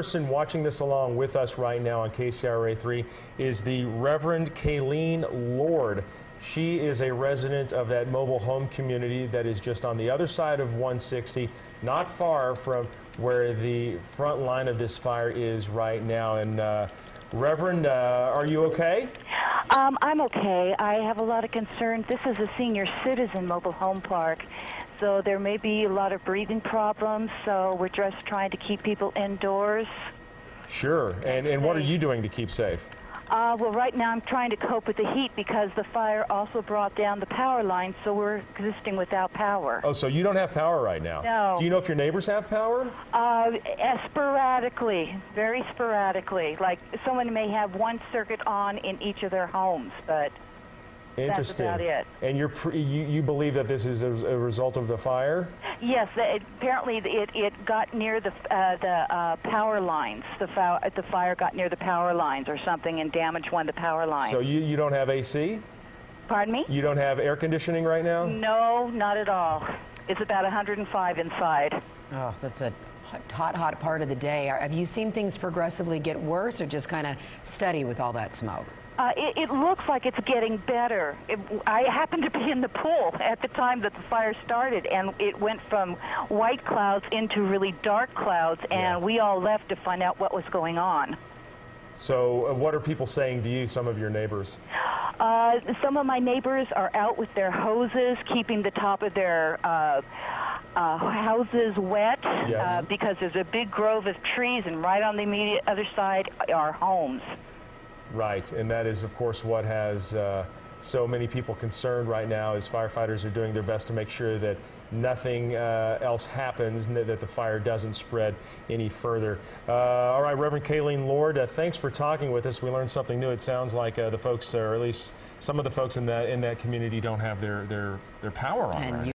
person watching this along with us right now on KCRA 3 is the Reverend Kaelene Lord. She is a resident of that mobile home community that is just on the other side of 160, not far from where the front line of this fire is right now. And Reverend, are you okay? I'm okay. I have a lot of concerns. This is a senior citizen mobile home park, so there may be a lot of breathing problems, so we're just trying to keep people indoors. Sure. And what are you doing to keep safe? Well, right now I'm trying to cope with the heat because the fire also brought down the power line, so we're existing without power. Oh, so you don't have power right now? No. Do you know if your neighbors have power? Sporadically, very sporadically. Like someone may have one circuit on in each of their homes, but that's about it. And you believe that this is a result of the fire? Yes, apparently it got near the power lines. The fire got near the power lines or something and damaged one of the power lines. So you don't have AC? Pardon me? You don't have air conditioning right now? No, not at all. It's about 105 inside. Oh, that's a hot part of the day. Have you seen things progressively get worse or just kind of steady with all that smoke? It looks like it's getting better. I happened to be in the pool at the time that the fire started, and it went from white clouds into really dark clouds, and we all left to find out what was going on. So what are people saying to you, some of your neighbors? Some of my neighbors are out with their hoses, keeping the top of their houses wet, because there's a big grove of trees, and right on the immediate other side are homes. Right, and that is, of course, what has so many people concerned right now as firefighters are doing their best to make sure that nothing else happens and that the fire doesn't spread any further. All right, Reverend Kaelene Lord, thanks for talking with us. We learned something new. It sounds like the folks, or at least some of the folks in that community, don't have their power on right now.